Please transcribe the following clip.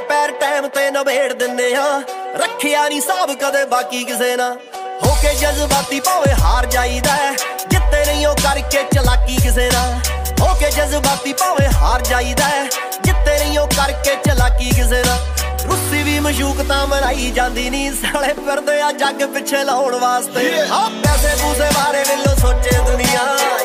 पैर टाइम ते नबेड़ दिन्ने आ, रखिया नहीं साहब कदे बाकी किसे ना। होके जज्बाती भावे हार जाईदा है, जित्ते नहीं हो करके चलाकी किसे ना। होके जज्बाती भावे हार जाईदा है, जित्ते नहीं हो करके चलाकी किसे ना। रुस्सी भी मशूकता मनाई जाती नहीं, साले फिरदे आ जग पिछे लाउण वास्ते। पैसे पूसे बारे वेलो सोचे दुनिया,